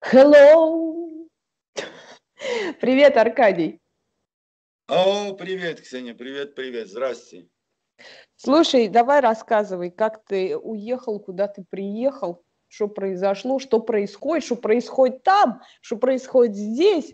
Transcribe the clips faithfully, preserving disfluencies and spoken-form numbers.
Hello! Привет, Аркадий. О, привет, Ксения, привет, привет, здрасте. Слушай, давай рассказывай, как ты уехал, куда ты приехал, что произошло, что происходит, что происходит там, что происходит здесь.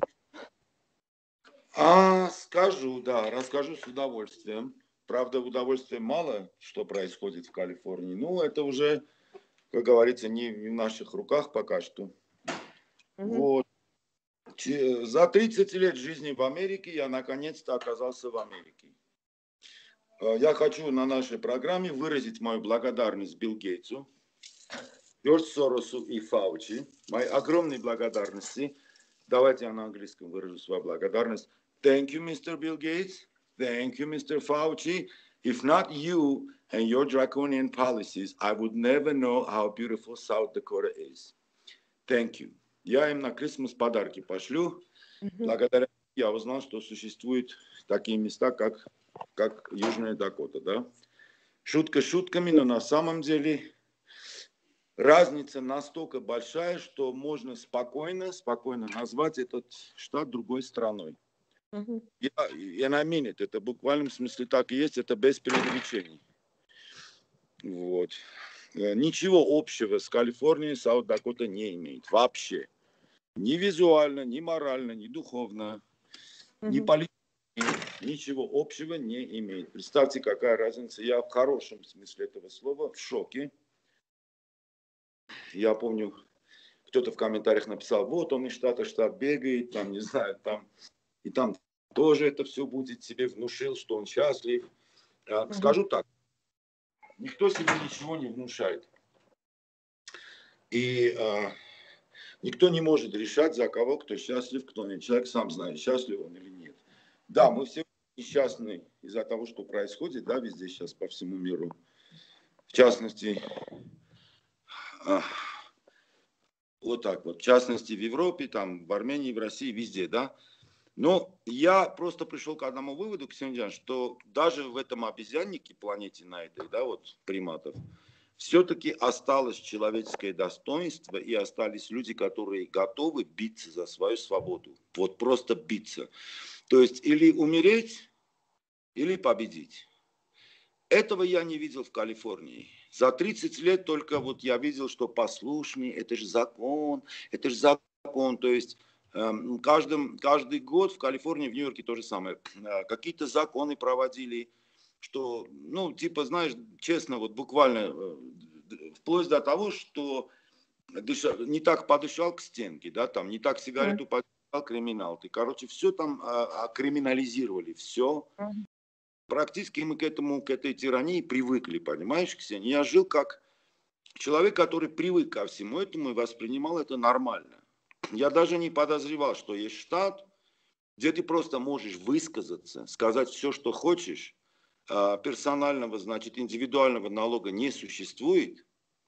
А, скажу, да, расскажу с удовольствием. Правда, удовольствия мало, что происходит в Калифорнии. Ну, это уже, как говорится, не, не в наших руках пока что. Мгм. Вот. Че- За тридцать лет жизни в Америке я наконец-то оказался в Америке. Э, Я хочу на нашей программе выразить мою благодарность Билл Гейтсу, Джордж Соросу и Фаучи. Мои огромные благодарности. Давайте я на английском выражу свою благодарность. Thank you, мистер Bill Gates. Thank you, мистер Fauci. If not you and your draconian policies, I would never know how beautiful South Dakota is. Thank you. Я им на Christmas подарки пошлю. Мгм. Благодаря я узнал, что существуют такие места, как, как Южная Дакота. Да? Шутка шутками, но на самом деле разница настолько большая, что можно спокойно, спокойно назвать этот штат другой страной. Мгм. Я, я на mean it, это в буквальном смысле так и есть, это без преувеличений. Вот. Э, Ничего общего с Калифорнией Саут-Дакота не имеет. Вообще. Ни визуально, ни морально, ни духовно, ни Мгм. политически. Ничего общего не имеет. Представьте, какая разница. Я в хорошем смысле этого слова в шоке. Я помню, кто-то в комментариях написал, вот он из штата в штат бегает, там, не знаю, там, и там тоже это все будет себе внушил, что он счастлив. А, Мгм. Скажу так, никто себе ничего не внушает. И а, никто не может решать за кого, кто счастлив, кто нет. Человек сам знает, счастлив он или нет. Да, Мгм. мы все несчастны из-за того, что происходит, да, везде сейчас по всему миру. В частности, а, вот так вот, в частности в Европе, там, в Армении, в России, везде, да. Но я просто пришел к одному выводу, Ксения, что даже в этом обезьяннике, планете на этой, да, вот приматов, все-таки осталось человеческое достоинство и остались люди, которые готовы биться за свою свободу. Вот просто биться. То есть или умереть, или победить. Этого я не видел в Калифорнии. За тридцать лет только вот я видел, что послушный, это же закон, это же закон. То есть эм, каждым, каждый год в Калифорнии, в Нью-Йорке то же самое. Э, Какие-то законы проводили, что, ну, типа, знаешь, честно, вот буквально, э, вплоть до того, что дыша- не так подышал к стенке, да, там, не так Мгм. сигарету подышал, криминал. Ты, короче, все там а, криминализировали, все. Мгм. Практически мы к этому, к этой тирании привыкли, понимаешь, Ксения? Я жил как человек, который привык ко всему этому и воспринимал это нормально. Я даже не подозревал, что есть штат, где ты просто можешь высказаться, сказать все, что хочешь. А, персонального, значит, индивидуального налога не существует,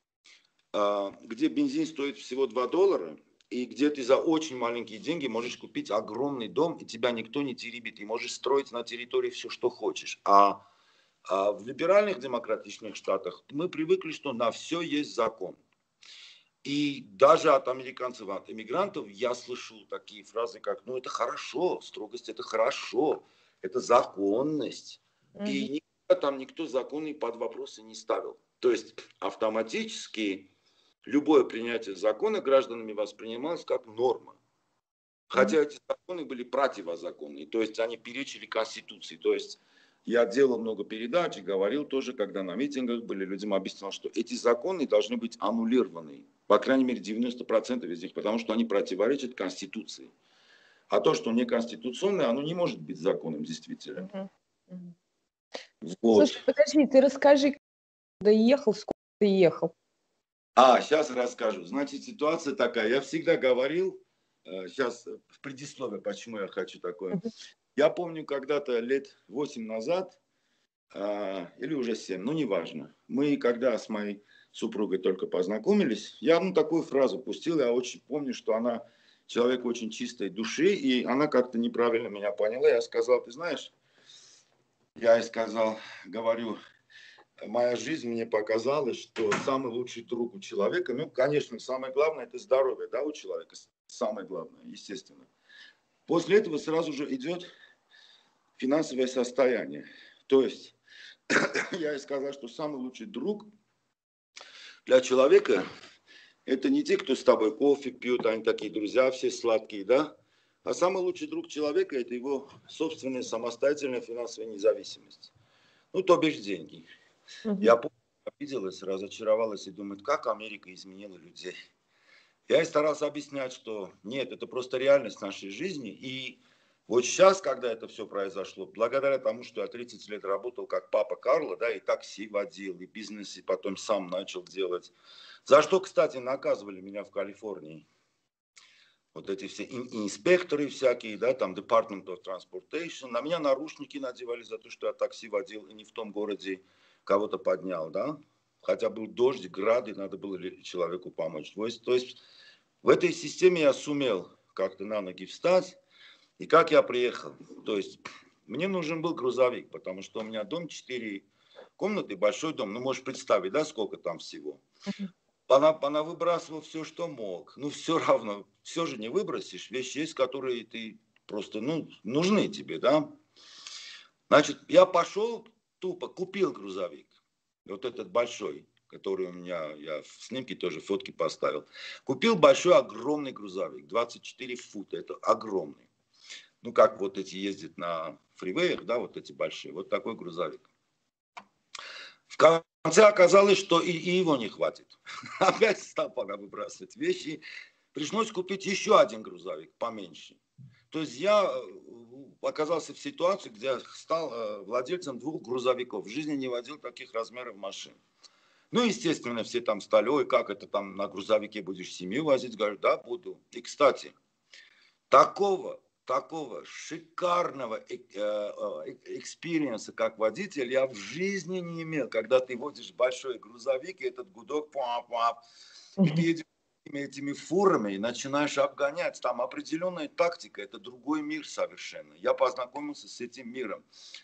а, где бензин стоит всего два доллара, и где ты за очень маленькие деньги можешь купить огромный дом, и тебя никто не теребит, и можешь строить на территории все, что хочешь. А а в либеральных демократичных штатах мы привыкли, что на все есть закон. И даже от американцев, от иммигрантов я слышу такие фразы, как, ну это хорошо, строгость это хорошо, это законность. Мгм. И никогда там никто законы под вопросы не ставил. То есть автоматически любое принятие закона гражданами воспринималось как норма. Мгм. Хотя эти законы были противозаконные, то есть они перечили Конституции. То есть я делал много передач и говорил тоже, когда на митингах были, людям объяснял, что эти законы должны быть аннулированы. По крайней мере, девяносто процентов из них, потому что они противоречат Конституции. А то, что неконституционное, оно не может быть законом действительно. Мгм. Мгм. Вот. Слушай, подожди, ты расскажи, куда ехал, сколько ты ехал. А, сейчас расскажу. Значит, ситуация такая. Я всегда говорил, сейчас в предисловии, почему я хочу такое. Мгм. Я помню когда-то лет восемь назад, а, или уже семь, ну неважно. Мы когда с моей супругой только познакомились, я ну такую фразу пустил, я очень помню, что она человек очень чистой души, и она как-то неправильно меня поняла. Я сказал, ты знаешь, я ей сказал, говорю, моя жизнь мне показала, что самый лучший друг у человека, ну, конечно, самое главное, это здоровье, да, у человека. Самое главное, естественно. После этого сразу же идет финансовое состояние. То есть, я и сказал, что самый лучший друг для человека – это не те, кто с тобой кофе пьют, они такие друзья, все сладкие, да? А самый лучший друг человека – это его собственная самостоятельная финансовая независимость. Ну, то бишь деньги. Мгм. Я помню, обиделась, разочаровалась и думаю, как Америка изменила людей. Я и старался объяснять, что нет, это просто реальность нашей жизни. И вот сейчас, когда это все произошло, благодаря тому, что я тридцать лет работал как папа Карло, да, и такси водил, и бизнес, и потом сам начал делать. За что, кстати, наказывали меня в Калифорнии. Вот эти все инспекторы всякие, да, там Department of Transportation. На меня наручники надевали за то, что я такси водил и не в том городе кого-то поднял, да. Хотя был дождь, грады, надо было человеку помочь. То есть, то есть в этой системе я сумел как-то на ноги встать. И как я приехал? То есть мне нужен был грузовик, потому что у меня дом четыре комнаты, большой дом. Ну, можешь представить, да, сколько там всего. Она, она выбрасывала все, что мог. Ну, все равно, все же не выбросишь. Вещи есть, которые ты просто, ну, нужны тебе, да. Значит, я пошел тупо, купил грузовик. Вот этот большой, который у меня, я в снимке тоже фотки поставил. Купил большой, огромный грузовик, двадцать четыре фута, это огромный. Ну, как вот эти ездят на фривеях, да, вот эти большие, вот такой грузовик. В конце оказалось, что и, и его не хватит. Опять стал пора выбрасывать вещи. Пришлось купить еще один грузовик, поменьше. То есть я оказался в ситуации, где стал владельцем двух грузовиков. В жизни не водил таких размеров машин. Ну, естественно, все там стали, ой, как это там на грузовике будешь семью возить? Говорю, да, буду. И, кстати, такого, такого шикарного экспириенса, как водитель, я в жизни не имел. Когда ты водишь большой грузовик, и этот гудок, пуа-пуа, и ты едешь этими фурами и начинаешь обгонять. Там определенная тактика, это другой мир совершенно. Я познакомился с этим миром.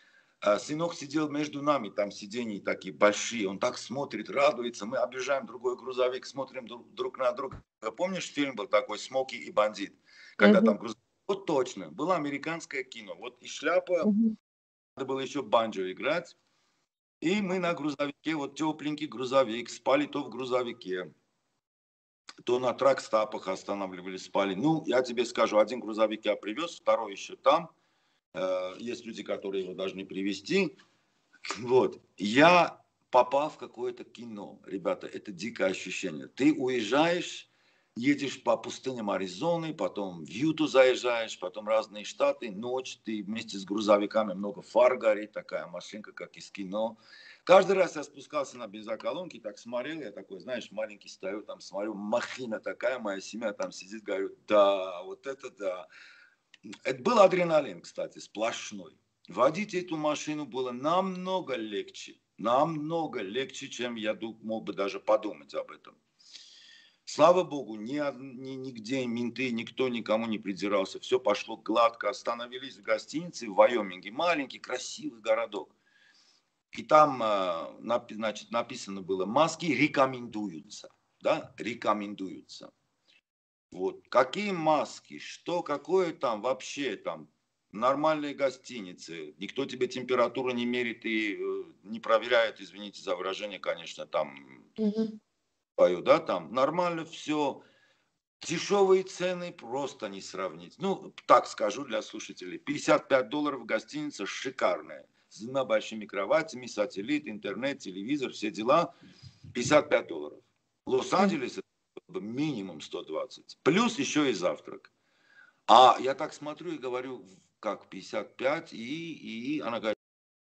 Сынок сидел между нами, там сиденья такие большие, он так смотрит, радуется. Мы объезжаем другой грузовик, смотрим друг, друг на друга. Помнишь, фильм был такой «Смоки и бандит»? Когда Мгм. там грузовик... Вот точно, было американское кино. Вот и шляпа, Мгм. надо было еще банджо играть. И мы на грузовике, вот тепленький грузовик, спали то в грузовике, то на трак-стапах останавливались, спали. Ну, я тебе скажу, один грузовик я привез, второй еще там. Есть люди, которые его должны привезти. Вот. Я попал в какое-то кино. Ребята, это дикое ощущение. Ты уезжаешь, едешь по пустыням Аризоны, потом в Юту заезжаешь, потом разные штаты, ночь, ты вместе с грузовиками, много фар горит, такая машинка, как из кино. Каждый раз я спускался на бензоколонке, так смотрел, я такой, знаешь, маленький стою, там смотрю, махина такая, моя семья там сидит, говорю, да, вот это да. Это был адреналин, кстати, сплошной. Водить эту машину было намного легче, намного легче, чем я мог бы даже подумать об этом. Слава богу, ни, ни, нигде менты, никто никому не придирался, все пошло гладко. Остановились в гостинице в Вайоминге, маленький красивый городок. И там, значит, написано было, маски рекомендуются, да, рекомендуются. Вот. Какие маски, что, какое там вообще там, нормальные гостиницы, никто тебе температуру не мерит и э, не проверяет, извините за выражение, конечно, там, Мгм. пою, да, там, нормально все, дешевые цены просто не сравнить. Ну, так скажу для слушателей, пятьдесят пять долларов гостиница шикарная, с двумя большими кроватями, сателлит, интернет, телевизор, все дела, пятьдесят пять долларов. Лос-Анджелес минимум сто двадцать. Плюс еще и завтрак. А я так смотрю и говорю, как пятьдесят пять, и, и она говорит,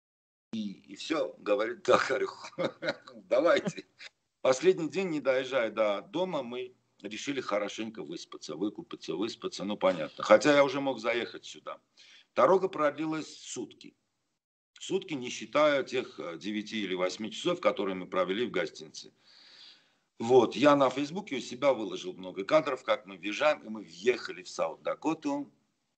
и, и все, говорит, да, говорю, давайте. Последний день, не доезжая до дома, мы решили хорошенько выспаться, выкупаться, выспаться, ну понятно. Хотя я уже мог заехать сюда. Дорога продлилась сутки. Сутки, не считая тех девяти или восьми часов, которые мы провели в гостинице. Вот, я на Фейсбуке у себя выложил много кадров, как мы въезжаем, и мы въехали в Саут-Дакоту,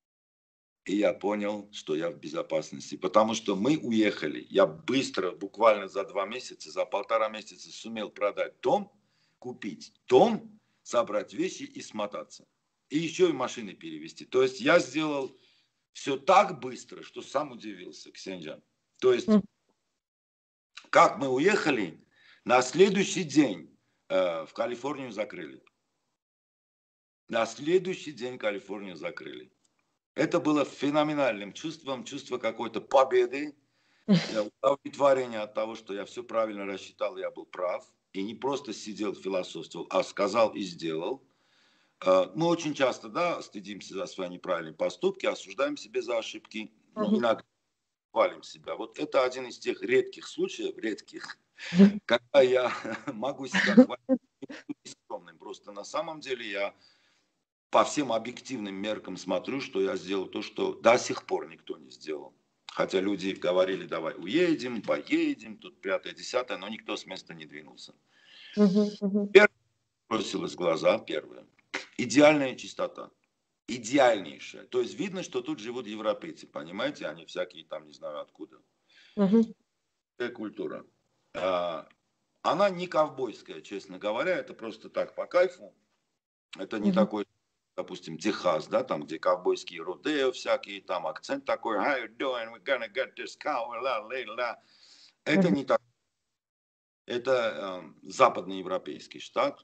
и я понял, что я в безопасности, потому что мы уехали. Я быстро, буквально за два месяца, за полтора месяца сумел продать дом, купить дом, собрать вещи и смотаться. и еще и машины перевезти. То есть я сделал все так быстро, что сам удивился, Ксенжан. То есть, как мы уехали, на следующий день э, в Калифорнию закрыли. На следующий день Калифорнию закрыли. Это было феноменальным чувством, чувство какой-то победы, удовлетворения от того, что я все правильно рассчитал, я был прав. И не просто сидел, философствовал, а сказал и сделал. Мы очень часто, да, стыдимся за свои неправильные поступки, осуждаем себя за ошибки, но иногда хвалим себя. Вот это один из тех редких случаев, редких, когда я могу себя хвалить скромным. Просто на самом деле я по всем объективным меркам смотрю, что я сделал то, что до сих пор никто не сделал. Хотя люди говорили, давай уедем, поедем, тут пятое, десятое, но никто с места не двинулся. Первое бросилось в глаза, первое. Идеальная чистота. Идеальнейшая. То есть видно, что тут живут европейцы, понимаете, они всякие там не знаю откуда. Такая культура. А, она не ковбойская, честно говоря, это просто так по кайфу. Это не такой, допустим, Техас, да, там, где ковбойские родео всякие, там акцент такой, how you doing, we're gonna get this cow, la, la, la. Это не так. Это э, западноевропейский штат.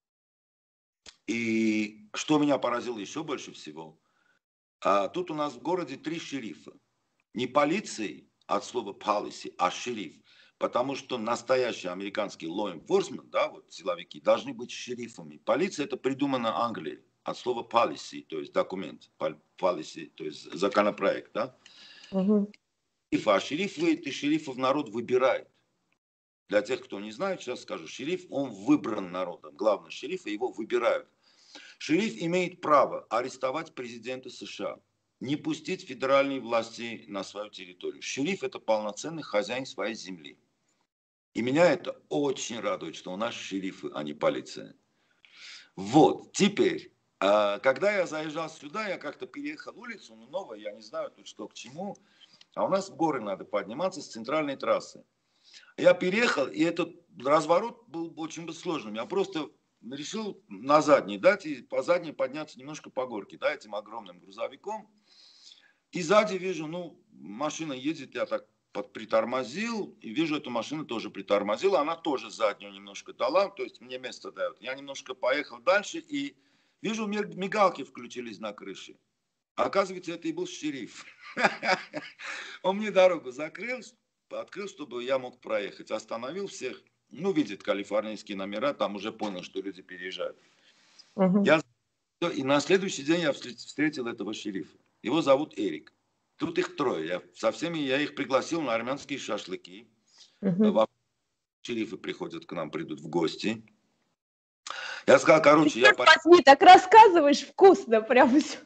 И что меня поразило еще больше всего, а, тут у нас в городе три шерифа. Не полиции, от слова policy, а шериф. Потому что настоящий американский law enforcement, да, вот силовики, должны быть шерифами. Полиция это придумано Англией. От слова policy, то есть документ, policy, то есть законопроект, да. Uh-huh. А шерифы, и шерифов народ выбирает. Для тех, кто не знает, сейчас скажу, шериф, он выбран народом. Главный шериф, и его выбирают. Шериф имеет право арестовать президента США, не пустить федеральные власти на свою территорию. Шериф это полноценный хозяин своей земли. И меня это очень радует, что у нас шерифы, а не полиция. Вот, теперь... Когда я заезжал сюда, я как-то переехал улицу, ну, новая, я не знаю тут что к чему. А у нас в горы надо подниматься с центральной трассы. Я переехал, и этот разворот был очень сложным. Я просто решил на задней дать и по задней подняться немножко по горке, да, этим огромным грузовиком. И сзади вижу, ну, машина едет, я так притормозил, и вижу, эту машину тоже притормозила. Она тоже заднюю немножко дала, то есть мне место дает. Я немножко поехал дальше и... Вижу, мигалки включились на крыше. Оказывается, это и был шериф. Он мне дорогу закрыл, открыл, чтобы я мог проехать. Остановил всех. Ну, видит калифорнийские номера, там уже понял, что люди переезжают. Uh-huh. Я... И на следующий день я встретил этого шерифа. Его зовут Эрик. Тут их трое. Я... Со всеми я их пригласил на армянские шашлыки. Uh-huh. Шерифы приходят к нам, придут в гости. Я сказал, короче, я... Возьми, так рассказываешь вкусно, прям все.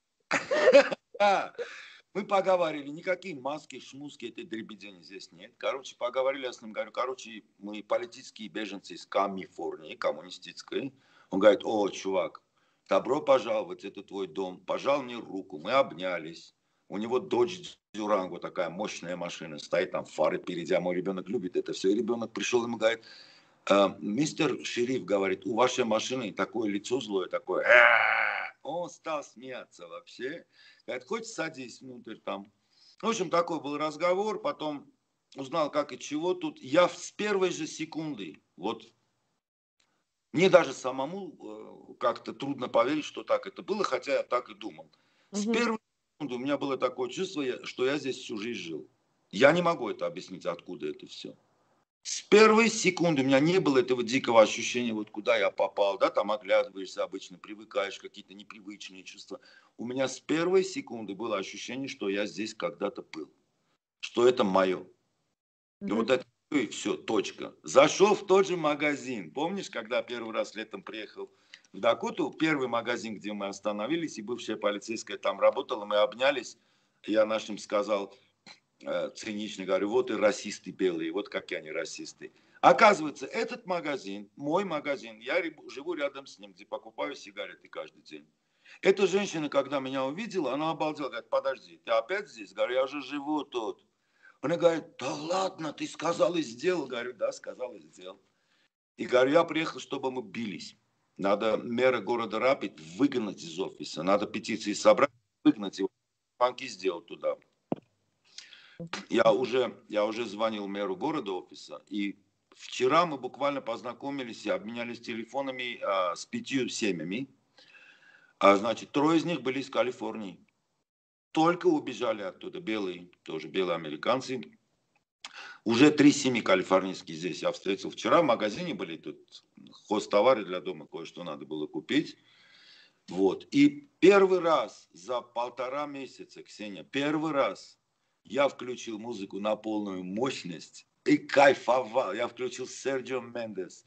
Мы поговорили, никакие маски, шмуски, этой дребедени здесь нет. Короче, поговорили, я с ним говорю, короче, мы политические беженцы из Калифорнии, коммунистической. Он говорит, о, чувак, добро пожаловать, это твой дом. Пожал мне руку, мы обнялись. У него Dodge Durango, такая мощная машина, стоит там, фары впереди, а мой ребенок любит это все. И ребенок пришел, ему говорит... Мистер шериф говорит, у вашей машины такое лицо злое, такое. Он стал смеяться вообще. Говорит, хоть садись внутрь там. В общем, такой был разговор. Потом узнал, как и чего тут. Я с первой же секунды, вот, мне даже самому как-то трудно поверить, что так это было, хотя я так и думал. С угу. первой секунды у меня было такое чувство, что я здесь всю жизнь жил. Я не могу это объяснить, откуда это все. С первой секунды у меня не было этого дикого ощущения, вот куда я попал, да, там оглядываешься обычно, привыкаешь, какие-то непривычные чувства. У меня с первой секунды было ощущение, что я здесь когда-то был, что это мое. Mm-hmm. И вот это и все, точка. Зашел в тот же магазин. Помнишь, когда первый раз летом приехал в Дакоту, первый магазин, где мы остановились, и бывшая полицейская там работала, мы обнялись, я нашим сказал... цинично говорю, вот и расисты белые, вот какие они расисты. Оказывается, этот магазин, мой магазин, я живу рядом с ним, где покупаю сигареты каждый день. Эта женщина, когда меня увидела, она обалдела, говорит, подожди, ты опять здесь? Говорю, я же живу тут. Она говорит, да ладно, ты сказал и сделал. Говорю, да, сказал и сделал. И говорю, я приехал, чтобы мы бились. Надо мэра города Рапид выгнать из офиса. Надо петиции собрать, выгнать его. Банки сделать туда. Я уже, я уже звонил мэру города офиса, и вчера мы буквально познакомились и обменялись телефонами а, с пятью семьями. А, значит, трое из них были из Калифорнии. Только убежали оттуда, белые, тоже белые американцы. Уже три семьи калифорнийские здесь я встретил. Вчера в магазине были тут хозтовары для дома, кое-что надо было купить. Вот. И первый раз за полтора месяца, Ксения, первый раз я включил музыку на полную мощность и кайфовал. Я включил Серджио Мендес,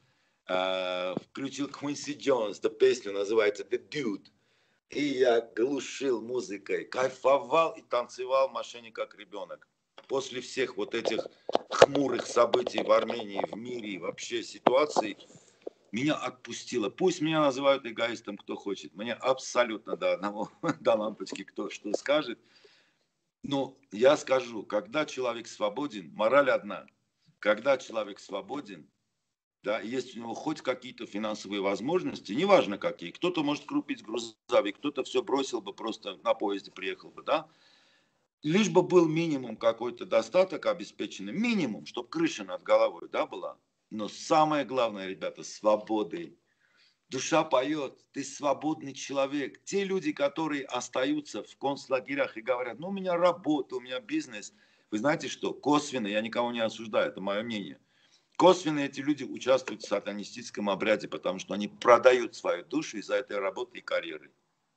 э, включил Квинси Джонс, эта песня называется The Dude. И я глушил музыкой, кайфовал и танцевал в машине как ребенок. После всех вот этих хмурых событий в Армении, в мире, вообще ситуаций, меня отпустило. Пусть меня называют эгоистом, кто хочет. Мне абсолютно до одного, до лампочки, кто что скажет. Но я скажу, когда человек свободен, мораль одна. Когда человек свободен, да, есть у него хоть какие-то финансовые возможности, неважно какие. Кто-то может купить грузовик, кто-то все бросил бы, просто на поезде приехал бы, да. Лишь бы был минимум какой-то достаток обеспеченный, минимум, чтобы крыша над головой, да, была. Но самое главное, ребята, свободы. Душа поет, ты свободный человек. Те люди, которые остаются в концлагерях и говорят, ну у меня работа, у меня бизнес. Вы знаете что, косвенно, я никого не осуждаю, это мое мнение. Косвенно эти люди участвуют в сатанистическом обряде, потому что они продают свою душу из-за этой работы и карьеры.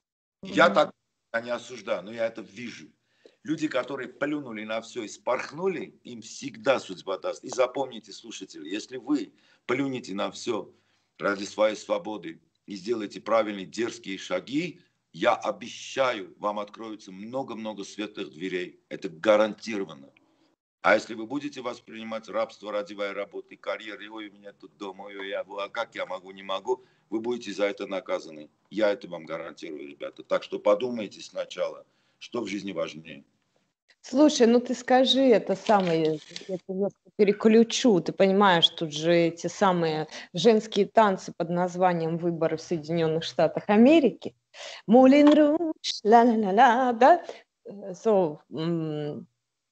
Я так не осуждаю, но я это вижу. Люди, которые плюнули на все и спорхнули, им всегда судьба даст. И запомните, слушатели, если вы плюнете на все ради своей свободы и сделаете правильные дерзкие шаги, я обещаю, вам откроется много-много светлых дверей. Это гарантированно. А если вы будете воспринимать рабство ради своей работы, карьеры, ой, у меня тут дом, ой, я, а как я могу, не могу, вы будете за это наказаны. Я это вам гарантирую, ребята. Так что подумайте сначала, что в жизни важнее. Слушай, ну ты скажи это самое, я тебя немножко переключу. Ты понимаешь, тут же эти самые женские танцы под названием «Выборы в Соединенных Штатах Америки». Мулин Руж, ла-ла-ла-ла, да? So, м,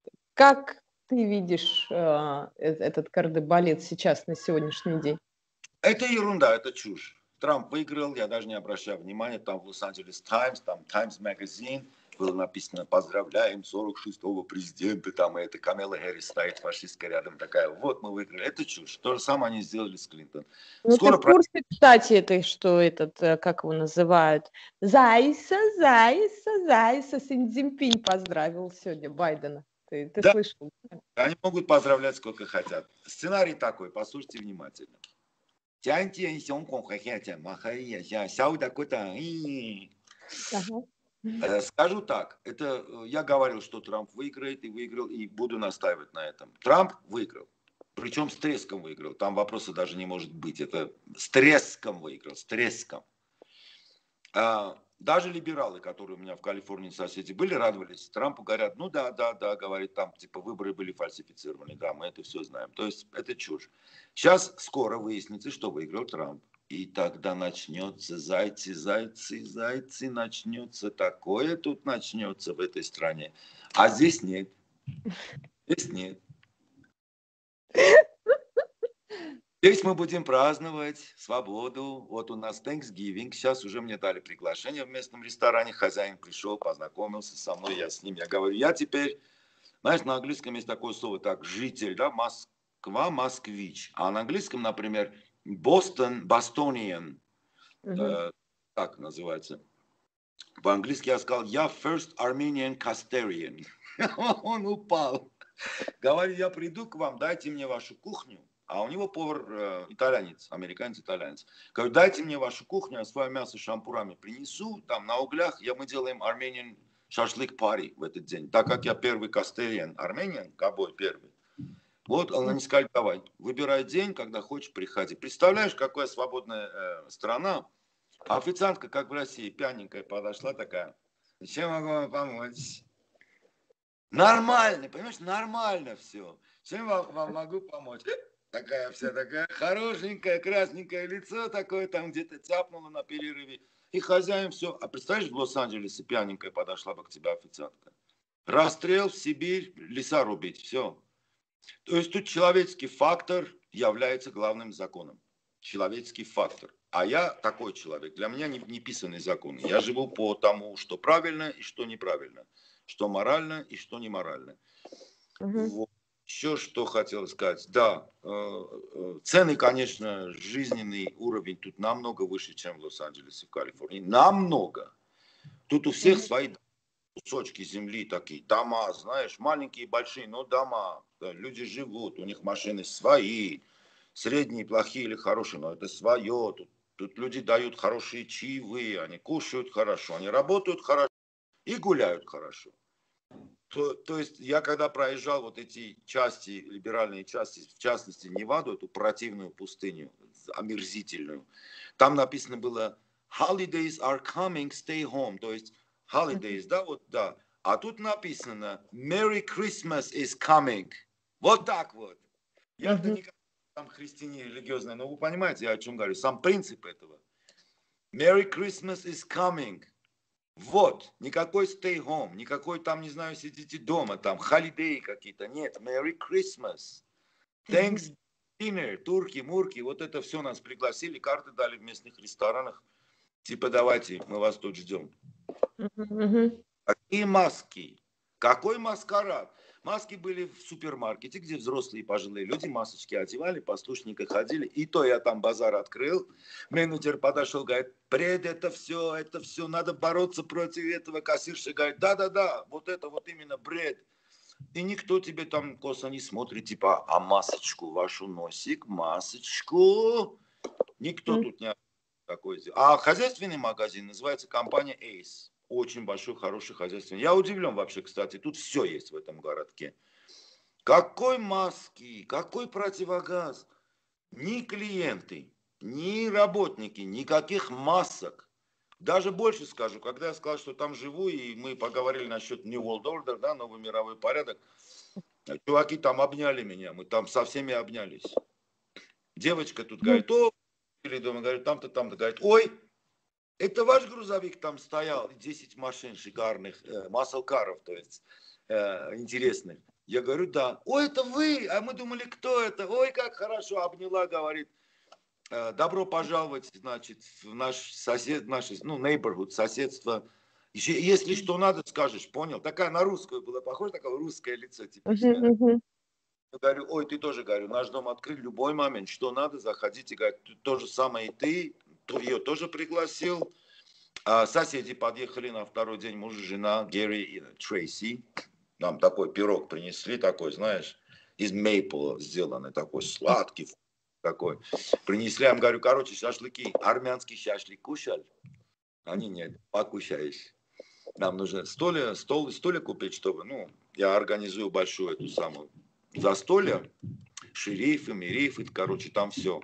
как ты видишь э, э- этот кардебалет сейчас на сегодняшний день? Это ерунда, это чушь. Трамп выиграл, я даже не обращаю внимания, там в Лос-Анджелес Таймс, там Times Magazine, было написано «Поздравляем сорок шестого президента», там и эта Камела Хэррис стоит фашистка рядом, такая, вот мы выиграли. Это чушь. То же самое они сделали с Клинтон. Ну ты Скоро в курсе, кстати, этой, что этот, э, как его называют, Зайса, Зайса, Зайса, Син Цзиньпинь поздравил сегодня Байдена. Ты, ты Да, слышал? они могут поздравлять сколько хотят. Сценарий такой, послушайте внимательно. Ага. Э, Скажу так, это э, я говорил, что Трамп выиграет и выиграл, и буду настаивать на этом. Трамп выиграл, причем с треском выиграл, там вопроса даже не может быть, это с треском выиграл, с треском. А, даже либералы, которые у меня в Калифорнии соседи были, радовались Трампу, говорят, ну да, да, да, говорит, там типа выборы были фальсифицированы, да, мы это все знаем. То есть это чушь. Сейчас скоро выяснится, что выиграл Трамп. И тогда начнется зайцы, зайцы, зайцы, начнется такое тут начнется в этой стране. А здесь нет. Здесь нет. Здесь мы будем праздновать свободу. Вот у нас Thanksgiving. Сейчас уже мне дали приглашение в местном ресторане. Хозяин пришел, познакомился со мной, я с ним. Я говорю, я теперь, знаешь, на английском есть такое слово, так, житель, да, Москва, москвич. А на английском, например, Бостон, Бостониан. Мгм. Э, так называется. По-английски я сказал, я first Armenian Castarian. Он упал. Говорит, я приду к вам, дайте мне вашу кухню. А у него повар э, итальянец, американец-итальянец. Говорит, дайте мне вашу кухню, я свое мясо шампурами принесу, там на углях, я, мы делаем Armenian шашлык пари в этот день. Так как я первый Castarian Armenian, кобой первый. Вот он не сказал, давай, выбирай день, когда хочешь, приходи. Представляешь, какая свободная э, страна. А официантка, как в России, пьяненькая подошла такая. Чем могу вам помочь? Нормально, понимаешь, нормально все. Чем вам, вам могу помочь? Такая вся такая хорошенькая, красненькое лицо такое, там где-то тяпнуло на перерыве. И хозяин все. А представляешь, в Лос-Анджелесе пьяненькая подошла бы к тебе официантка. Расстрел в Сибирь, леса рубить, все. То есть тут человеческий фактор является главным законом. Человеческий фактор. А я такой человек. Для меня не, не писанный закон. Я живу по тому, что правильно и что неправильно. Что морально и что неморально. Мгм. Вот. Еще что хотел сказать. Да, э, э, цены, конечно, жизненный уровень тут намного выше, чем в Лос-Анджелесе, в Калифорнии. Намного. Тут у всех Мгм. свои кусочки земли такие, дома, знаешь, маленькие, большие, но дома. Да, люди живут, у них машины свои, средние, плохие или хорошие, но это свое. Тут, тут люди дают хорошие чаевые, они кушают хорошо, они работают хорошо и гуляют хорошо. То, то есть я когда проезжал вот эти части, либеральные части, в частности Неваду, эту противную пустыню, омерзительную, там написано было "Holidays are coming, stay home", то есть Мгм. holidays, да, вот, да. А тут написано "Merry Christmas is coming". Вот так вот. Я-то Мгм. не там христианин религиозный, но вы понимаете, я о чем говорю. Сам принцип этого. Merry Christmas is coming. Вот, никакой stay home, никакой там, не знаю, сидите дома, там, холидеи какие-то, нет, Merry Christmas, Мгм. Thanks dinner, турки, мурки, вот это все нас пригласили, карты дали в местных ресторанах, типа давайте, мы вас тут ждем. Мгм. Мгм. Какие маски? Какой маскарад? Маски были в супермаркете, где взрослые пожилые люди масочки одевали, послушненько ходили. И то я там базар открыл. Менеджер подошел, говорит: "Бред, это все, это все, надо бороться против этого". Кассирша говорит: "Да-да-да, вот это вот именно бред". И никто тебе там косо не смотрит, типа: "А масочку вашу носик, масочку". Никто М. тут не такой. А хозяйственный магазин называется компания Ace. Очень большой, хороший хозяйственный. Я удивлен вообще, кстати, тут все есть в этом городке. Какой маски, какой противогаз. Ни клиенты, ни работники, никаких масок. Даже больше скажу, когда я сказал, что там живу, и мы поговорили насчет New World Order, да, новый мировой порядок, чуваки там обняли меня, мы там со всеми обнялись. Девочка тут Мгм. говорит: "О", или дома говорит, там-то, там-то, говорит: "Ой, это ваш грузовик там стоял, десять машин шикарных, э, маслкаров, то есть э, интересных". Я говорю: "Да". "Ой, это вы, а мы думали, кто это". "Ой, как хорошо", обняла, говорит: "Э, добро пожаловать, значит, в наш сосед, наше, ну, neighborhood, соседство. Еще, если что надо, скажешь", понял? Такая на русскую была похожа, такое русское лицо Мгм. типичное. Мгм. Я говорю: "Ой, ты тоже", говорю, "наш дом открыт в любой момент, что надо, заходите", говорит, "то же самое и ты", ее тоже пригласил. А соседи подъехали на второй день, муж и жена, Герри и Трейси. Нам такой пирог принесли, такой, знаешь, из мейпла сделанный, такой сладкий, такой. Принесли, я им говорю: "Короче, шашлыки, армянский шашлык кушали?" Они: "Нет". "Покушаешь". Нам нужно столе, стол и столик купить, чтобы, ну, я организую большую эту самую застолье, шерифы, мерифы, короче, там все.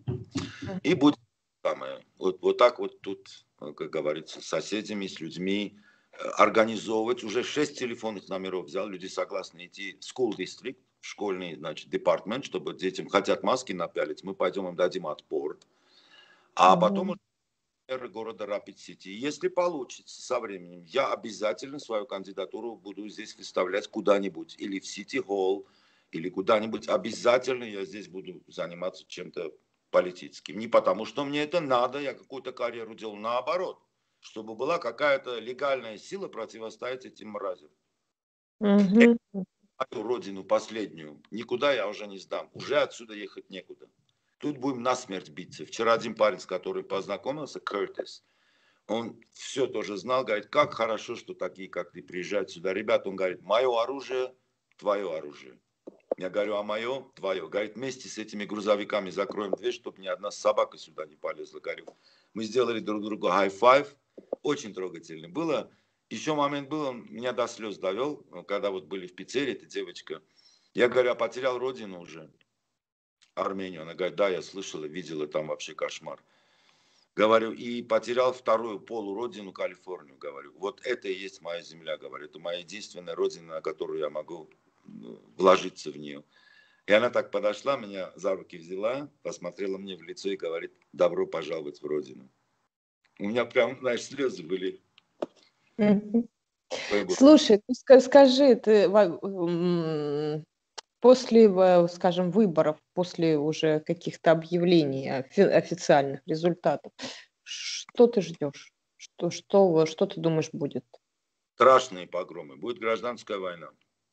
И будет самое. Вот, вот так вот тут, как говорится, с соседями, с людьми э, организовывать. Уже шесть телефонных номеров взял. Люди согласны идти в school district, в школьный, значит, департмент, чтобы детям хотят маски напялить. Мы пойдем им дадим отпор. А потом Мгм. уже мэры города Рапид-Сити. Если получится со временем, я обязательно свою кандидатуру буду здесь выставлять куда-нибудь. Или в Сити-Холл, или куда-нибудь. Обязательно я здесь буду заниматься чем-то политическим. Не потому, что мне это надо, я какую-то карьеру делал, наоборот. Чтобы была какая-то легальная сила противостоять этим мразям. Мгм. Эту родину последнюю никуда я уже не сдам. Уже отсюда ехать некуда. Тут будем насмерть биться. Вчера один парень, с которым познакомился, Кертис, он все тоже знал, говорит: "Как хорошо, что такие, как ты, приезжают сюда". Ребят, он говорит: "Мое оружие, твое оружие". Я говорю: "А мое, твое". Говорит: "Вместе с этими грузовиками закроем дверь, чтобы ни одна собака сюда не полезла". Говорю, мы сделали друг другу хай-файв. Очень трогательно было. Еще момент был, он меня до слез довел, когда вот были в пиццерии, эта девочка. Я говорю: "А потерял родину уже, Армению?" Она говорит: "Да, я слышала, видела, там вообще кошмар". Говорю: "И потерял вторую полуродину, Калифорнию". Говорю: "Вот это и есть моя земля". Говорю: "Это моя единственная родина, на которую я могу ну, вложиться в нее". И она так подошла, меня за руки взяла, посмотрела мне в лицо и говорит: добро пожаловать в родину. У меня прям, знаешь, слезы были. Мгм. Слушай, ну ска- скажи, ты во- м, после, э, скажем, выборов, после уже каких-то объявлений офи- официальных результатов, что ты ждешь? Что, что, что ты думаешь будет? Страшные погромы. Будет гражданская война.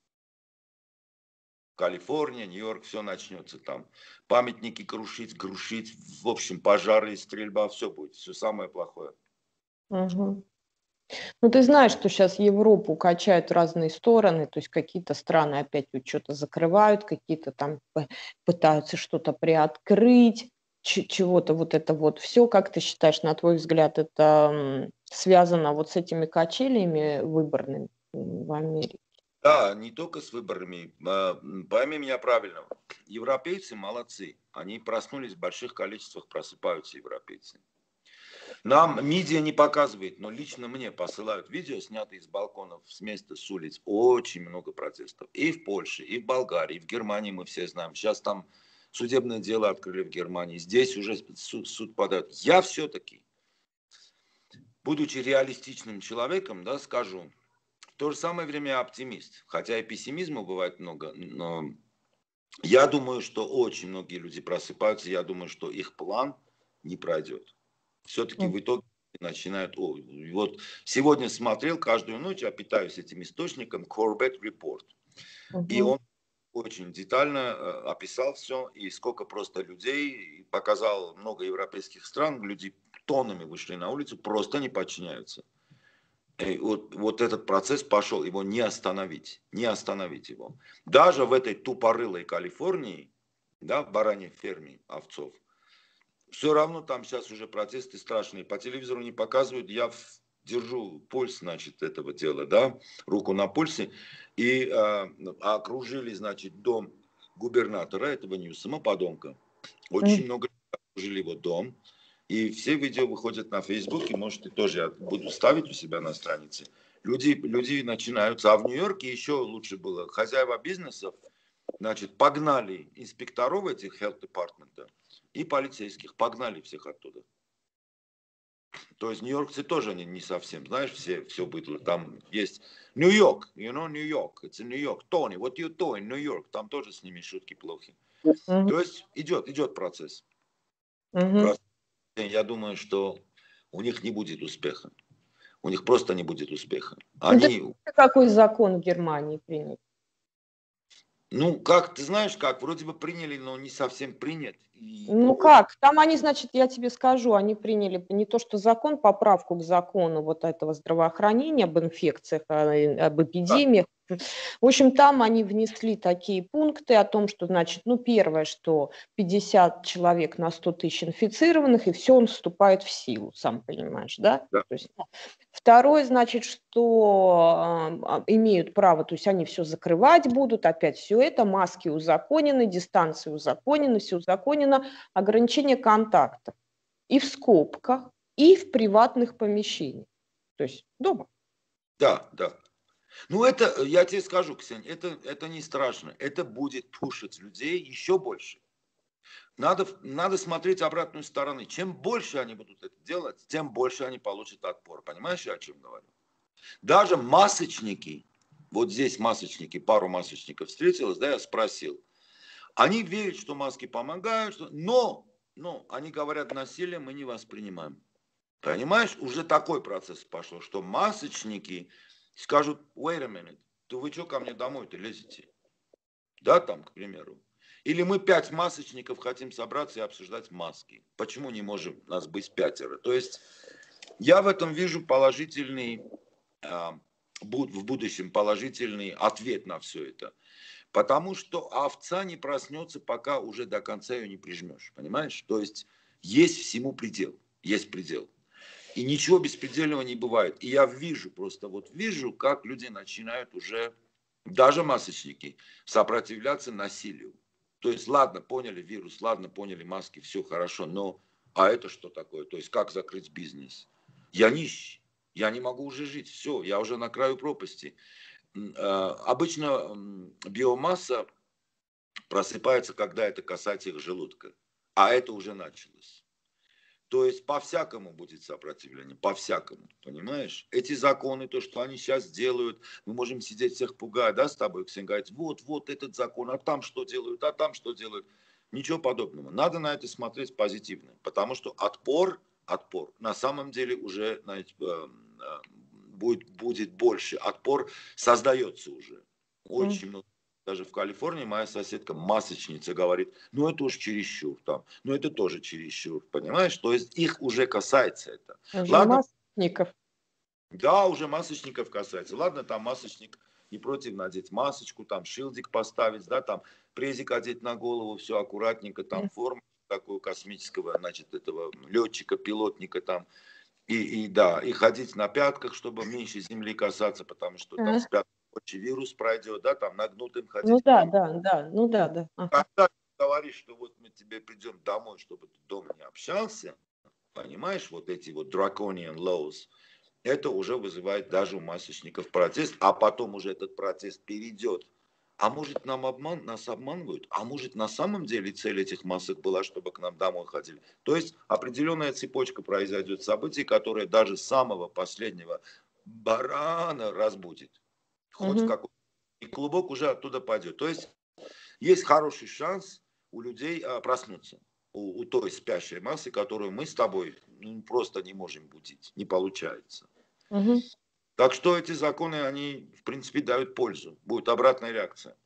Калифорния, Нью-Йорк, все начнется там. Памятники крушить, крушить, в общем, пожары, стрельба, все будет. Все самое плохое. Мгм. Ну, ты знаешь, что сейчас Европу качают в разные стороны, то есть какие-то страны опять вот что-то закрывают, какие-то там п- пытаются что-то приоткрыть, ч- чего-то вот это вот все. Как ты считаешь, на твой взгляд, это м, связано вот с этими качелями выборными м, в Америке? Да, не только с выборами. а, м, Пойми меня правильно. Европейцы молодцы. Они проснулись в больших количествах, просыпаются европейцы. Нам медиа не показывает, но лично мне посылают видео, снятые с балконов, с места, с улиц. Очень много протестов. И в Польше, и в Болгарии, и в Германии мы все знаем. Сейчас там судебное дело открыли в Германии. Здесь уже суд, суд подает. Я все-таки, будучи реалистичным человеком, да, скажу, в то же самое время я оптимист. Хотя и пессимизма бывает много, но я думаю, что очень многие люди просыпаются. Я думаю, что их план не пройдет. Все-таки М, в итоге начинают... О, вот сегодня смотрел, каждую ночь я питаюсь этим источником, Corbett Report. И мгм. он очень детально э, описал все, и сколько просто людей, и показал много европейских стран, люди тоннами вышли на улицу, просто не подчиняются. И вот, вот этот процесс пошел, его не остановить, не остановить его. Даже в этой тупорылой Калифорнии, да, в бараньей ферме овцов, все равно там сейчас уже протесты страшные. По телевизору не показывают. Я в- держу пульс, значит, этого дела, да, руку на пульсе. И а, окружили, значит, дом губернатора этого Ньюсома, подонка. М, Очень много окружили его дом. И все видео выходят на Facebook, и, может, и тоже я буду ставить у себя на странице. Люди, люди начинаются. А в Нью-Йорке еще лучше было. Хозяева бизнесов, значит, погнали инспекторов этих health department и полицейских, погнали всех оттуда. То есть нью-йоркцы тоже они не совсем, знаешь, все, все быдло. Там есть Нью-Йорк, you know, Нью-Йорк, это Нью-Йорк. Тони, what you doing, Нью-Йорк, там тоже с ними шутки плохи. мгм, То есть идет, идет процесс. мгм. Просто я думаю, что у них не будет успеха. У них просто не будет успеха. Ну, ты Они, знаешь, какой закон в Германии принят? ну, как, ты знаешь, как, вроде бы приняли, но не совсем принят. И Ну вот, как? Там они, значит, я тебе скажу, они приняли не то что закон, поправку к закону вот этого здравоохранения об инфекциях, а, и об да, эпидемиях. В общем, там они внесли такие пункты о том, что, значит, ну, первое, что пятьдесят человек на сто тысяч инфицированных, и все, он вступает в силу, сам понимаешь, да? да, То есть, ну, второе, значит, что а, имеют право, то есть они все закрывать будут, опять все это, маски узаконены, дистанции узаконены, все узаконено, ограничение контактов и в скобках, и в приватных помещениях, то есть дома. да, да. Ну, это, я тебе скажу, Ксения, это, это не страшно. Это будет пушить людей еще больше. Надо, надо смотреть обратную сторону. Чем больше они будут это делать, тем больше они получат отпор. Понимаешь, я о чем говорю? Даже масочники, вот здесь масочники, пару масочников встретилось, да, я спросил. Они верят, что маски помогают, что... но, но они говорят, насилие мы не воспринимаем. Понимаешь, уже такой процесс пошел, что масочники скажут, wait a minute, то вы что ко мне домой-то лезете? Да, там, к примеру. Или мы пять масочников хотим собраться и обсуждать маски. Почему не можем нас быть пятеро? То есть я в этом вижу положительный, а, в будущем положительный ответ на все это. Потому что овца не проснется, пока уже до конца ее не прижмешь. Понимаешь? То есть есть всему предел. Есть предел. И ничего беспредельного не бывает. И я вижу, просто вот вижу, как люди начинают уже, даже масочники, сопротивляться насилию. То есть, ладно, поняли вирус, ладно, поняли маски, все хорошо, но а это что такое? То есть, как закрыть бизнес? Я нищий, я не могу уже жить, все, я уже на краю пропасти. М, э, Обычно м, биомасса просыпаются, когда это касается их желудка. А это уже началось. То есть по-всякому будет сопротивление, по-всякому, понимаешь? Эти законы, то, что они сейчас делают, мы можем сидеть всех пугать, да, с тобой, Ксения, говорить, вот, вот этот закон, а там что делают, а там что делают. Ничего подобного. Надо на это смотреть позитивно, потому что отпор, отпор, на самом деле уже, знаете, будет, будет больше. Отпор создается уже. Очень много. Даже в Калифорнии моя соседка, масочница, говорит, ну это уж чересчур там, ну это тоже чересчур, понимаешь? То есть их уже касается это. Уже Ладно, масочников. да, уже масочников касается. Ладно, там масочник не против надеть масочку, там шилдик поставить, да, там презик одеть на голову, все аккуратненько, там форму такую космического, значит, этого летчика, пилотника там. И, и да, и ходить на пятках, чтобы меньше земли касаться, потому что там с пятками вирус пройдет, да, там нагнутым ходить. Ну да, да, да, ну да, да. Ага. Когда ты говоришь, что вот мы тебе придем домой, чтобы ты дома не общался, понимаешь, вот эти вот draconian laws, это уже вызывает даже у масочников протест, а потом уже этот протест перейдет. А может нам обман, нас обманывают? А может на самом деле цель этих масок была, чтобы к нам домой ходили? То есть определенная цепочка произойдет событий, которая даже самого последнего барана разбудит. Хоть в какой. И клубок уже оттуда пойдет. То есть есть хороший шанс у людей а, проснуться. У, у той спящей массы, которую мы с тобой ну, просто не можем будить. Не получается. Угу. Так что эти законы, они, в принципе, дают пользу. Будет обратная реакция.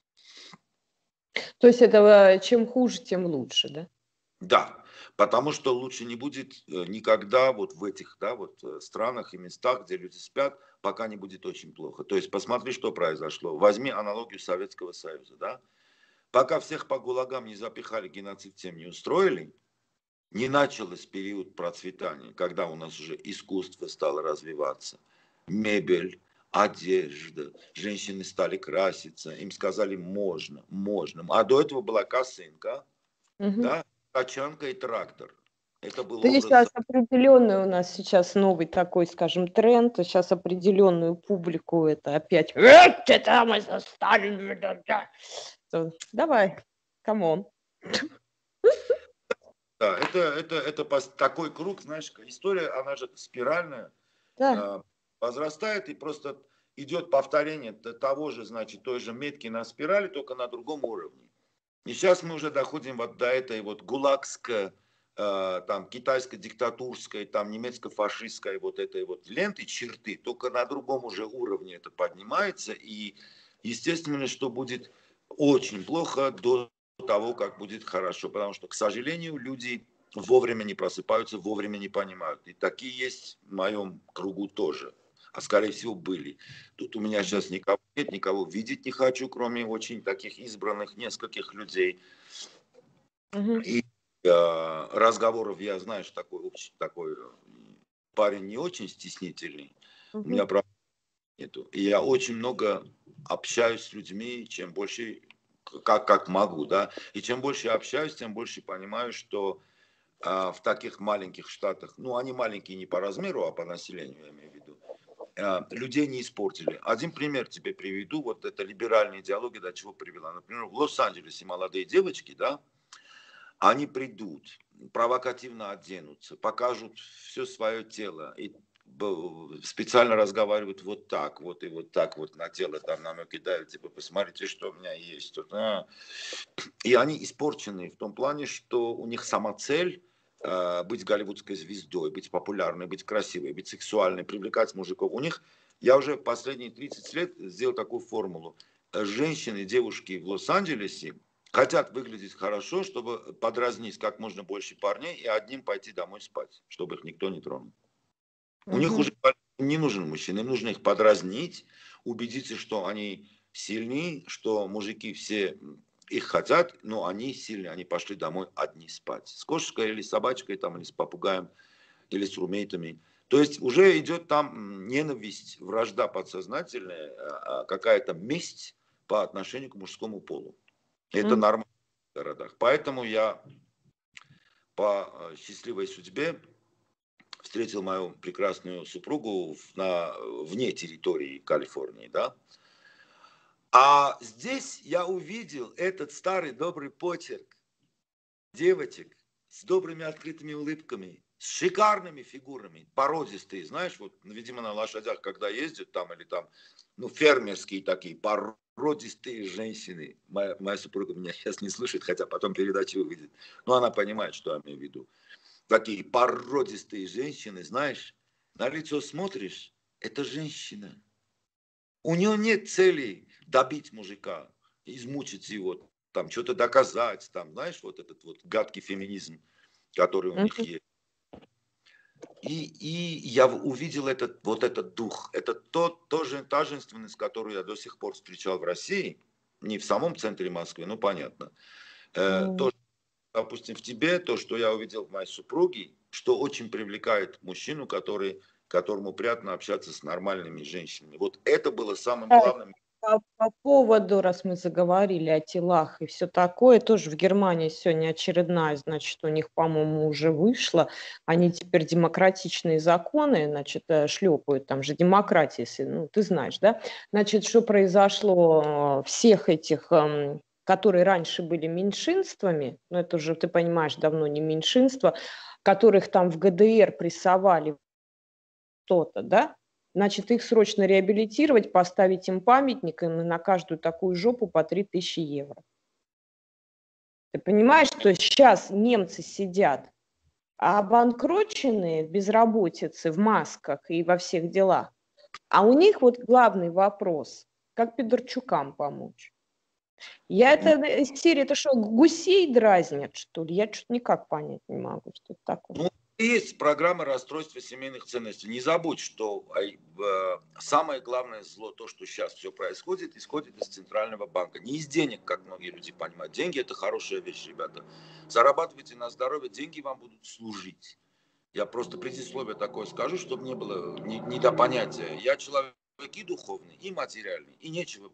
То есть это чем хуже, тем лучше, да? Да, потому что лучше не будет никогда вот в этих да, вот странах и местах, где люди спят, пока не будет очень плохо. То есть посмотри, что произошло. Возьми аналогию Советского Союза. Да? Пока всех по гулагам не запихали, геноцид всем не устроили, не начался период процветания, когда у нас уже искусство стало развиваться, мебель, одежда, женщины стали краситься, им сказали можно, можно. А до этого была косынка, угу. да, тачанка и трактор. Это был То есть образ... сейчас определенный у нас сейчас новый такой, скажем, тренд, сейчас определенную публику это опять «Это там мы застали». Давай, камон. Да, это, это, это такой круг, знаешь, история, она же спиральная, Да. возрастает и просто идет повторение того же, значит, той же метки на спирали, только на другом уровне. И сейчас мы уже доходим вот до этой вот гулагской, э, там, китайско-диктатурской, там, немецко-фашистской вот этой вот ленты, черты, только на другом уже уровне это поднимается. И естественно, что будет очень плохо до того, как будет хорошо. Потому что, к сожалению, люди вовремя не просыпаются, вовремя не понимают. И такие есть в моем кругу тоже. А скорее всего были. Тут у меня сейчас никого нет, никого видеть не хочу, кроме очень таких избранных нескольких людей. Угу. И э, разговоров я, знаешь, такой, такой парень не очень стеснительный. Угу. У меня правда нету. И я очень много общаюсь с людьми, чем больше, как, как могу, да. И чем больше я общаюсь, тем больше понимаю, что э, в таких маленьких штатах, ну, они маленькие не по размеру, а по населению, я имею в виду, людей не испортили. Один пример тебе приведу. Вот это либеральная идеология до чего привела. Например, в Лос-Анджелесе молодые девочки, да, они придут, провокативно оденутся, покажут все свое тело и специально разговаривают вот так, вот и вот так вот на тело там намеки дают, типа, посмотрите, что у меня есть тут. А. И они испорчены в том плане, что у них сама цель быть голливудской звездой, быть популярной, быть красивой, быть сексуальной, привлекать мужиков. У них, я уже последние тридцать лет сделал такую формулу. Женщины, девушки в Лос-Анджелесе хотят выглядеть хорошо, чтобы подразнить как можно больше парней и одним пойти домой спать, чтобы их никто не тронул. У них уже не нужен мужчина, им нужно их подразнить, убедиться, что они сильны, что мужики все их хотят, но они сильные, они пошли домой одни спать. С кошечкой или с собачкой, там, или с попугаем, или с румейтами. То есть уже идет там ненависть, вражда подсознательная, какая-то месть по отношению к мужскому полу. Это нормально в городах. Поэтому я по счастливой судьбе встретил мою прекрасную супругу на, вне территории Калифорнии, да. А здесь я увидел этот старый добрый почерк девочек с добрыми открытыми улыбками, с шикарными фигурами, породистые, знаешь, вот, видимо, на лошадях, когда ездят там или там, ну, фермерские такие, породистые женщины. Моя, моя супруга меня сейчас не слышит, хотя потом передачу увидит, но она понимает, что я имею в виду. Такие породистые женщины, знаешь, на лицо смотришь, это женщина. У нее нет цели добить мужика, измучить его, там что-то доказать, там, знаешь, вот этот вот гадкий феминизм, который у них Мгм. есть. И, и я увидел этот, вот этот дух. Это тот, тоже, та женственность, которую я до сих пор встречал в России, не в самом центре Москвы, ну понятно. Э, М. то, допустим, в тебе, то, что я увидел в моей супруге, что очень привлекает мужчину, который, которому приятно общаться с нормальными женщинами. Вот это было самым Так, главным. по по поводу, раз мы заговорили о телах и все такое, тоже в Германии сегодня очередная, значит, у них, по-моему, уже вышла. Они теперь демократичные законы, значит, э, шлепают, там же демократия, если, ну, ты знаешь, да? Значит, что произошло, э, всех этих, эм, которые раньше были меньшинствами, ну, это уже, ты понимаешь, давно не меньшинство, которых там в ГДР прессовали что-то, да, значит, их срочно реабилитировать, поставить им памятник, и на каждую такую жопу по три тысячи евро. Ты понимаешь, что сейчас немцы сидят обанкроченные в безработице, в масках и во всех делах, а у них вот главный вопрос, как Пидорчукам помочь. Я это из серии, это что, гусей дразнят, что ли? Я что-то никак понять не могу, что это такое. Ну, есть программа расстройства семейных ценностей. Не забудь, что самое главное зло, то, что сейчас все происходит, исходит из Центрального банка. Не из денег, как многие люди понимают. Деньги – это хорошая вещь, ребята. Зарабатывайте на здоровье, деньги вам будут служить. Я просто предисловие такое скажу, чтобы не было недопонятия. Я человек и духовный, и материальный, и нечего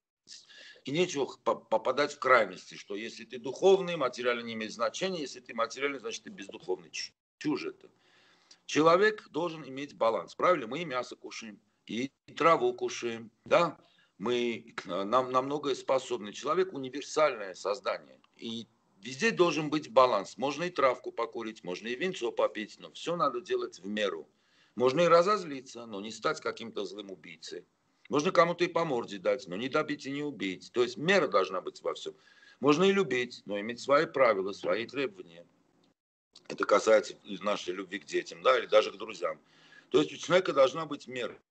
и нечего попадать в крайности, что если ты духовный, материально не имеет значения, если ты материальный, значит ты бездуховный. Чушь это. Человек должен иметь баланс, правильно? Мы и мясо кушаем, и траву кушаем, да? Мы нам, на многое способны. Человек универсальное создание, и везде должен быть баланс. Можно и травку покурить, можно и винцо попить, но все надо делать в меру. Можно и разозлиться, но не стать каким-то злым убийцей. Можно кому-то и по морде дать, но не добить и не убить. То есть мера должна быть во всем. Можно и любить, но иметь свои правила, свои требования. Это касается нашей любви к детям, да, или даже к друзьям. То есть у человека должна быть мера.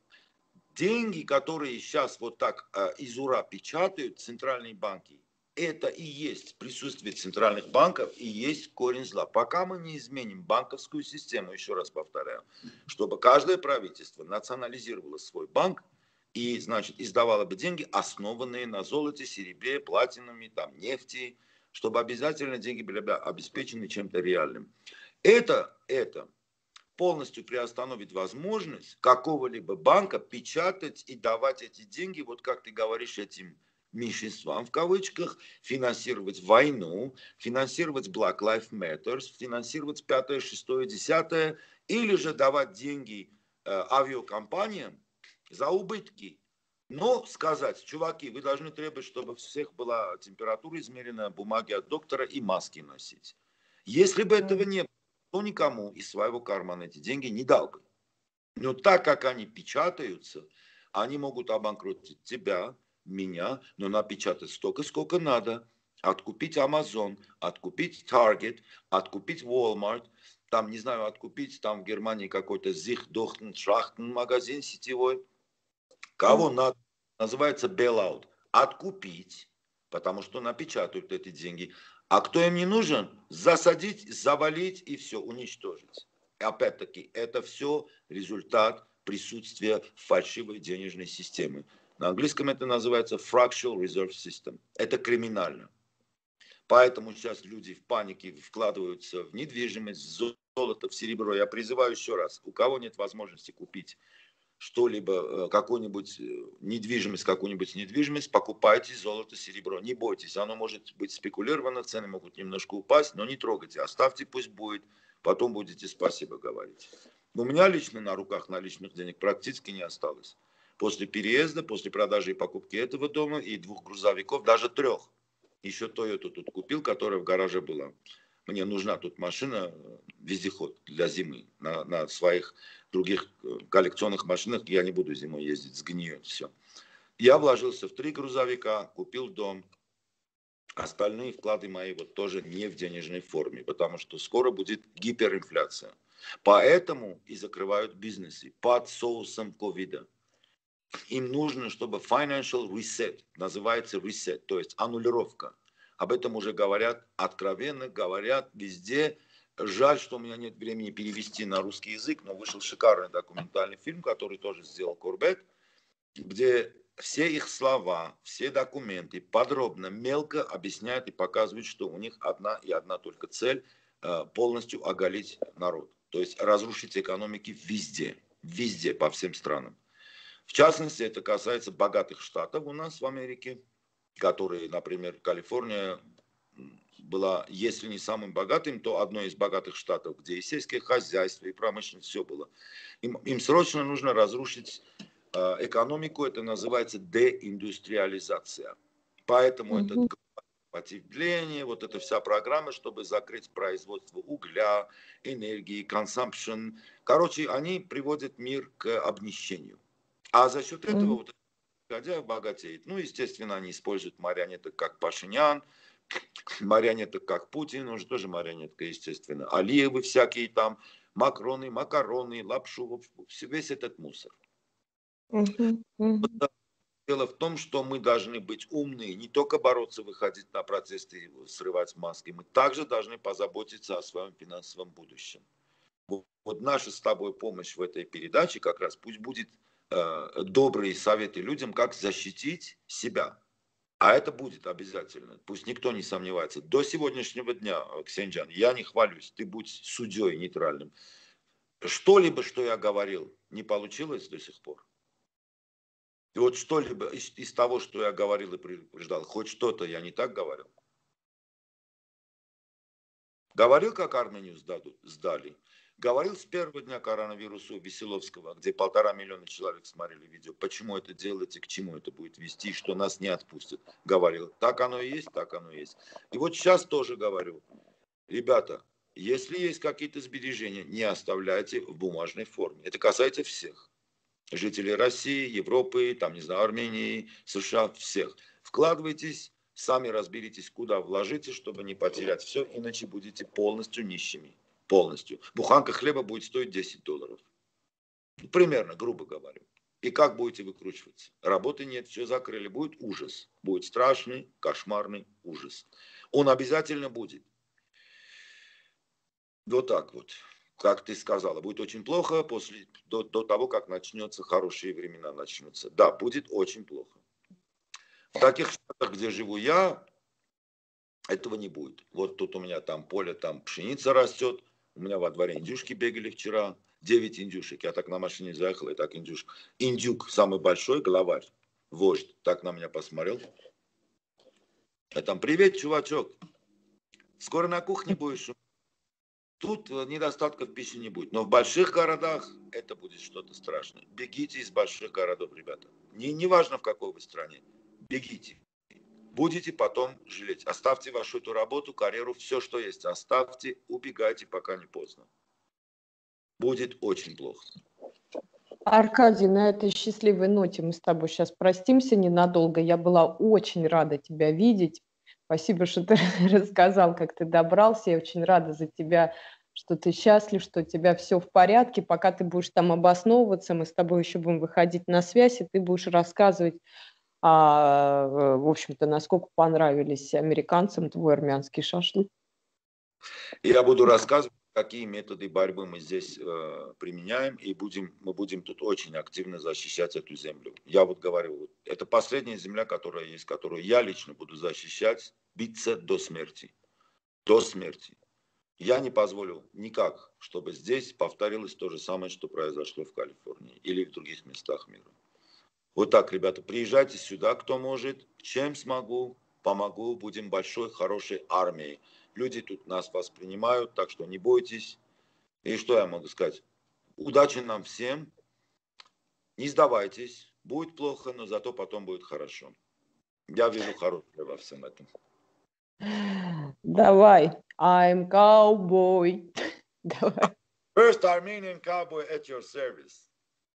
Деньги, которые сейчас вот так э, из ура печатают центральные банки, это и есть присутствие центральных банков, и есть корень зла. Пока мы не изменим банковскую систему, еще раз повторяю, чтобы каждое правительство национализировало свой банк и, значит, издавало бы деньги, основанные на золоте, серебре, платинуме, там, нефти, чтобы обязательно деньги были обеспечены чем-то реальным. Это, это полностью приостановит возможность какого-либо банка печатать и давать эти деньги, вот как ты говоришь, этим меньшинствам в кавычках, финансировать войну, финансировать Black Lives Matter, финансировать пятое, шестое, десятое, или же давать деньги э, авиакомпаниям за убытки. Но сказать, чуваки, вы должны требовать, чтобы у всех была температура измерена, бумаги от доктора и маски носить. Если бы этого не было, то никому из своего кармана эти деньги не дал бы. Но так как они печатаются, они могут обанкротить тебя, меня, но напечатать столько, сколько надо. Откупить Amazon, откупить Target, откупить Walmart, там, не знаю, откупить там в Германии какой-то Sich-Dochten, Schrachten магазин сетевой. Кого надо, называется bailout. Откупить, потому что напечатают эти деньги. А кто им не нужен, засадить, завалить и все, уничтожить. И опять-таки, это все результат присутствия фальшивой денежной системы. На английском это называется fractional reserve system. Это криминально. Поэтому сейчас люди в панике вкладываются в недвижимость, в золото, в серебро. Я призываю еще раз, у кого нет возможности купить что-либо, какую-нибудь недвижимость, какую-нибудь недвижимость, покупайте золото, серебро. Не бойтесь, оно может быть спекулировано, цены могут немножко упасть, но не трогайте, оставьте, пусть будет, потом будете спасибо говорить. У меня лично на руках наличных денег практически не осталось. После переезда, после продажи и покупки этого дома и двух грузовиков, даже трех. Еще Toyota тут купил, которая в гараже была. Мне нужна тут машина, вездеход для зимы. На, на своих других коллекционных машинах я не буду зимой ездить, сгниет все. Я вложился в три грузовика, купил дом. Остальные вклады мои вот тоже не в денежной форме, потому что скоро будет гиперинфляция. Поэтому и закрывают бизнесы под соусом ковида. Им нужно, чтобы financial reset, называется reset, то есть аннулировка. Об этом уже говорят, откровенно говорят везде. Жаль, что у меня нет времени перевести на русский язык, но вышел шикарный документальный фильм, который тоже сделал Корбет, где все их слова, все документы подробно, мелко объясняют и показывают, что у них одна и одна только цель – полностью оголить народ. То есть разрушить экономики везде, везде, по всем странам. В частности, это касается богатых штатов у нас в Америке, которые, например, Калифорния была, если не самым богатым, то одной из богатых штатов, где и сельское хозяйство, и промышленность, все было. Им, им срочно нужно разрушить э, экономику, это называется деиндустриализация. Поэтому Мгм. это потепление, вот эта вся программа, чтобы закрыть производство угля, энергии, consumption. Короче, они приводят мир к обнищению. А за счет этого Мгм. вот Гадяев богатеет. Ну, естественно, они используют марионеток, как Пашинян, марионеток, как Путин, он же тоже марионетка, естественно. Алиевы всякие там, Макроны, макароны, лапшу, весь этот мусор. Мгм. Мгм. Дело в том, что мы должны быть умные, не только бороться, выходить на протесты и срывать маски, мы также должны позаботиться о своем финансовом будущем. Вот наша с тобой помощь в этой передаче как раз пусть будет э, добрые советы людям, как защитить себя. А это будет обязательно. Пусть никто не сомневается. До сегодняшнего дня, Ксенджан, я не хвалюсь, ты будь судьей нейтральным. Что-либо, что я говорил, не получилось до сих пор. И вот что-либо из, из того, что я говорил и предупреждал, хоть что-то я не так говорил. Говорил, как Армению сдадут, сдали. Говорил с первого дня коронавируса Веселовского, где полтора миллиона человек смотрели видео, почему это делаете, к чему это будет вести, что нас не отпустят. Говорил, так оно и есть, так оно и есть. И вот сейчас тоже говорю, ребята, если есть какие-то сбережения, не оставляйте в бумажной форме. Это касается всех. Жителей России, Европы, там, не знаю, Армении, США, всех. Вкладывайтесь, сами разберитесь, куда вложите, чтобы не потерять все, иначе будете полностью нищими. Полностью. Буханка хлеба будет стоить десять долларов. Примерно, грубо говоря. И как будете выкручиваться? Работы нет, все закрыли. Будет ужас. Будет страшный, кошмарный ужас. Он обязательно будет. Вот так вот. Как ты сказала, будет очень плохо после, до, до того, как начнется, хорошие времена начнутся. Да, будет очень плохо. В таких штатах, где живу я, этого не будет. Вот тут у меня там поле, там пшеница растет. У меня во дворе индюшки бегали вчера. Девять индюшек. Я так на машине заехал, и так индюшка. Индюк самый большой, главарь, вождь. Так на меня посмотрел. Я там, привет, чувачок. Скоро на кухне будешь. Тут недостатков пищи не будет. Но в больших городах это будет что-то страшное. Бегите из больших городов, ребята. Не, не важно, в какой вы стране. Бегите. Будете потом жалеть. Оставьте вашу эту работу, карьеру, все, что есть. Оставьте, убегайте, пока не поздно. Будет очень плохо. Аркадий, на этой счастливой ноте мы с тобой сейчас простимся ненадолго. Я была очень рада тебя видеть. Спасибо, что ты рассказал, как ты добрался. Я очень рада за тебя, что ты счастлив, что у тебя все в порядке. Пока ты будешь там обосновываться, мы с тобой еще будем выходить на связь, и ты будешь рассказывать, а, в общем-то, насколько понравились американцам твой армянский шашлык. Я буду рассказывать, какие методы борьбы мы здесь э, применяем, и будем, мы будем тут очень активно защищать эту землю. Я вот говорю, вот, это последняя земля, которая есть, которую я лично буду защищать, биться до смерти. До смерти. Я не позволю никак, чтобы здесь повторилось то же самое, что произошло в Калифорнии или в других местах мира. Вот так, ребята, приезжайте сюда, кто может, чем смогу, помогу, будем большой, хорошей армией. Люди тут нас воспринимают, так что не бойтесь. И что я могу сказать? Удачи нам всем, не сдавайтесь, Будет плохо, но зато потом будет хорошо. Я вижу хорошее во всем этом. Давай. I'm cowboy. Давай. First Armenian cowboy at your service.